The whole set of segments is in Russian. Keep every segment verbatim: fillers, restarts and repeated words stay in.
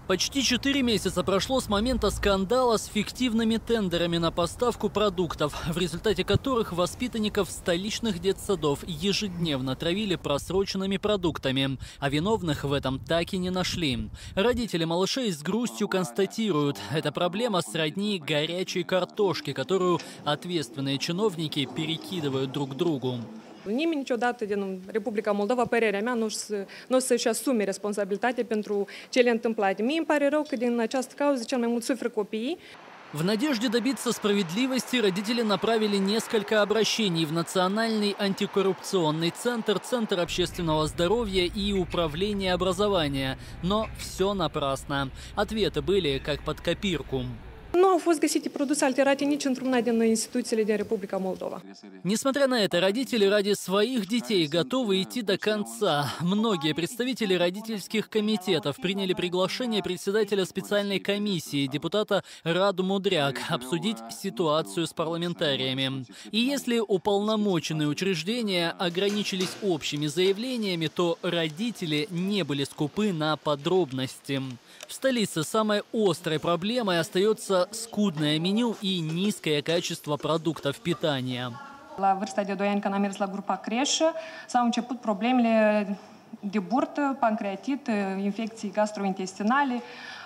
Почти четыре месяца прошло с момента скандала с фиктивными тендерами на поставку продуктов, в результате которых воспитанников столичных детсадов ежедневно травили просроченными продуктами, а виновных в этом так и не нашли. Родители малышей с грустью констатируют, эта проблема сродни горячей картошке, которую ответственные чиновники перекидывают друг другу. Nimeni niciodată din Republica Moldova, părerea mea, nu, nu o să-și asume responsabilitatea pentru cele întâmplate. Mie îmi pare rău că din această cauză cel mai mult suferă copiii. В надежде добиться справедливости родители направили несколько обращений в Национальный антикоррупционный центр, Центр общественного здоровья и Управление образования. Но все напрасно. Ответы были как под копирку. Nu au fost găsite produse alterate nici într-una din instituțiile din Republica Moldova. Несмотря на это, родители ради своих детей готовы идти до конца. Многие представители родительских комитетов приняли приглашение председателя специальной комиссии, депутата Раду Мудряк, обсудить ситуацию с парламентариями. И если уполномоченные учреждения ограничились общими заявлениями, то родители не были скупы на подробности. В столице самой острой проблемой остается скудное меню и низкое качество продуктов питания. La vârsta de doi ani, când am mers la grupa creșă, s-au început problemele de burtă, pancreatit, infecții gastrointestinale,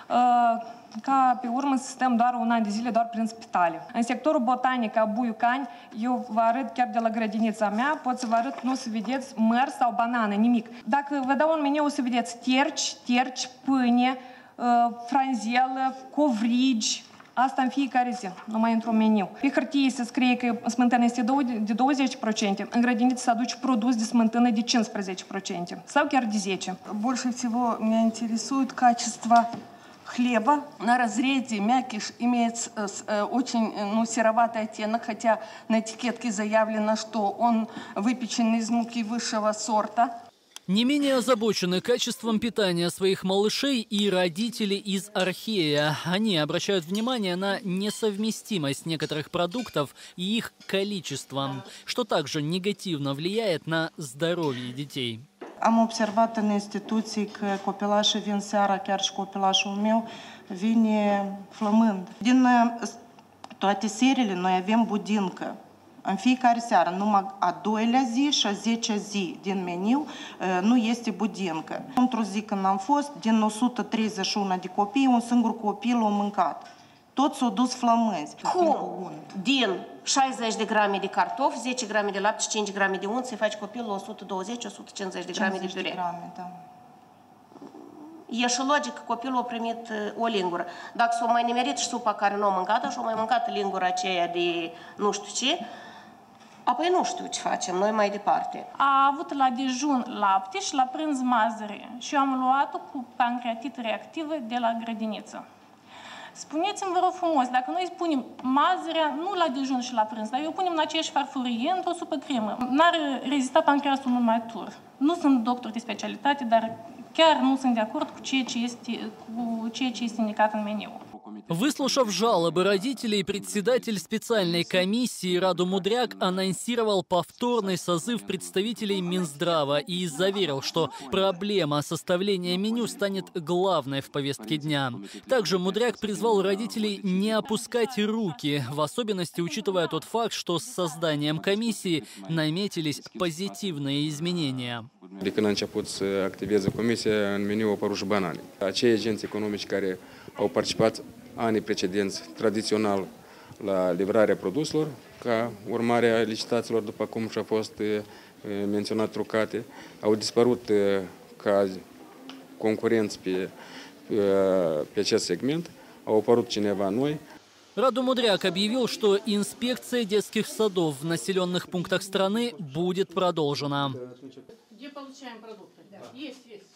ca pe urmă să stăm doar un an de zile doar prin spitale. În sectorul botanic a Buiucani, eu vă arăt chiar de la grădinița mea, pot să vă arăt, nu o să vedeți măr sau banană, nimic. Dacă vă dau un meniu, o să vedeți tierci, tierci, pâine, franzelă, covrigi, asta în fiecare zi, numai într-un meniu. Pe hârtie se scrie că smântână este de douăzeci la sută, în grădiniță se aduce produs de смânтână de cincisprezece la sută sau chiar de zece la sută. Больше всего меня интересует качество хлеба. На разрезе мякиш имеет очень ну, сероватый оттенок, хотя на этикетке заявлено, что он выпечен из муки высшего сорта. Не менее озабочены качеством питания своих малышей и родители из Орхея. Они обращают внимание на несовместимость некоторых продуктов и их количеством, что также негативно влияет на здоровье детей. Am observat în instituții că copilașii vin seara, chiar și copilașul meu vine flămând. Din toate seriile noi avem budincă. În fiecare seară, numai a doilea zi și a zecea zi din meniu nu este budincă. Într-o zi când am fost, din o sută treizeci și unu de copii, un singur copil l-a mâncat. Toți s-au dus flămânzi. Cum? Din șaizeci de grame de cartofi, zece grame de lapte și cinci grame de unt, să-i faci copilul o sută douăzeci - o sută cincizeci de grame de pure. Grame, da. E și logic că copilul a primit o lingură. Dacă s-a mai nimerit și supa care nu a mâncat-o și a mai mâncat lingura aceea de nu știu ce, apoi nu știu ce facem noi mai departe. A avut la dejun lapte și la prânz mazăre și eu am luat-o cu pancreatită reactivă de la grădiniță. Spuneți-mi, vă rog frumos, dacă noi spunem mazărea nu la dejun și la prânz, dar eu punem în aceeași farfurie, într-o supă cremă, n-ar rezista pancreasul mult mai tur. Nu sunt doctor de specialitate, dar chiar nu sunt de acord cu ceea ce este, cu ceea ce este indicat în meniu. Выслушав жалобы родителей, председатель специальной комиссии Раду Мудряк анонсировал повторный созыв представителей Минздрава и заверил, что проблема составления меню станет главной в повестке дня. Также Мудряк призвал родителей не опускать руки, в особенности учитывая тот факт, что с созданием комиссии наметились позитивные изменения. De când a început să activeze comisia, în meniu au apărut și banane. Acei agenți economici care au participat anii precedenți, tradițional, la livrarea produselor, ca urmare a licitațiilor, după cum și-a fost menționat trucate, au dispărut ca concurenți pe, pe acest segment, au apărut cineva noi. Раду Мудряк объявил, что инспекция детских садов в населенных пунктах страны будет продолжена. Где получаем продукты? Есть, есть.